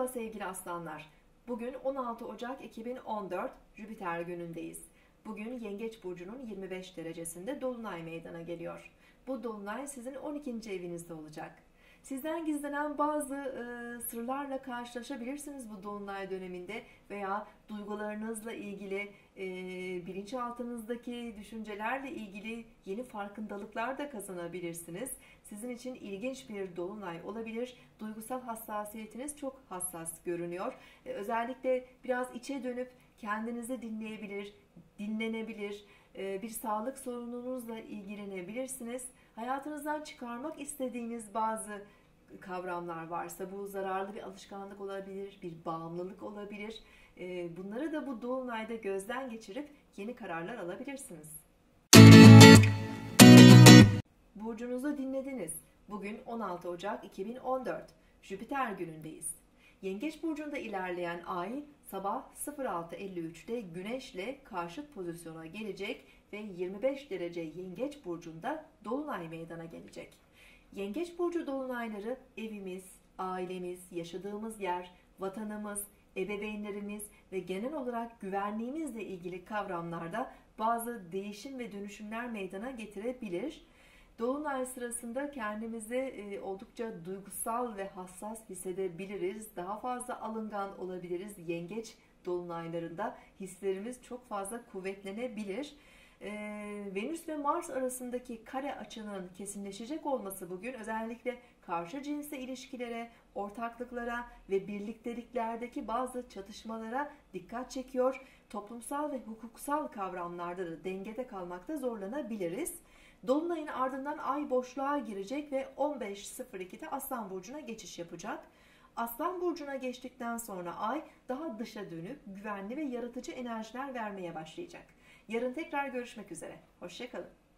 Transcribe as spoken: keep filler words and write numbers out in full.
Merhaba sevgili aslanlar. Bugün on altı Ocak iki bin on dört Jüpiter günündeyiz. Bugün Yengeç burcunun yirmi beş derecesinde dolunay meydana geliyor. Bu dolunay sizin on ikinci evinizde olacak. Sizden gizlenen bazı e, sırlarla karşılaşabilirsiniz bu dolunay döneminde veya duygularınızla ilgili, e, bilinçaltınızdaki düşüncelerle ilgili yeni farkındalıklar da kazanabilirsiniz. Sizin için ilginç bir dolunay olabilir. Duygusal hassasiyetiniz çok hassas görünüyor. E, özellikle biraz içe dönüp kendinizi dinleyebilir, dinlenebilir, e, bir sağlık sorununuzla ilgilenebilirsiniz. Hayatınızdan çıkarmak istediğiniz bazı kavramlar varsa bu zararlı bir alışkanlık olabilir, bir bağımlılık olabilir. E, bunları da bu dolunayda gözden geçirip yeni kararlar alabilirsiniz. Burcunuzu dinlediniz. Bugün on altı Ocak iki bin on dört. Jüpiter günündeyiz. Yengeç burcunda ilerleyen ay sabah sıfır altı elli üçte Güneş'le karşıt pozisyona gelecek ve yirmi beş derece Yengeç burcunda dolunay meydana gelecek. Yengeç burcu dolunayları evimiz, ailemiz, yaşadığımız yer, vatanımız, ebeveynlerimiz ve genel olarak güvenliğimizle ilgili kavramlarda bazı değişim ve dönüşümler meydana getirebilir. Dolunay sırasında kendimizi oldukça duygusal ve hassas hissedebiliriz. Daha fazla alıngan olabiliriz. Yengeç dolunaylarında hislerimiz çok fazla kuvvetlenebilir. Venüs ve Mars arasındaki kare açının kesinleşecek olması bugün özellikle karşı cinsle ilişkilere, ortaklıklara ve birlikteliklerdeki bazı çatışmalara dikkat çekiyor. Toplumsal ve hukuksal kavramlarda da dengede kalmakta zorlanabiliriz. Dolunayın ardından ay boşluğa girecek ve on beş sıfır ikide Aslan burcuna geçiş yapacak. Aslan burcuna geçtikten sonra ay daha dışa dönük, güvenli ve yaratıcı enerjiler vermeye başlayacak. Yarın tekrar görüşmek üzere. Hoşça kalın.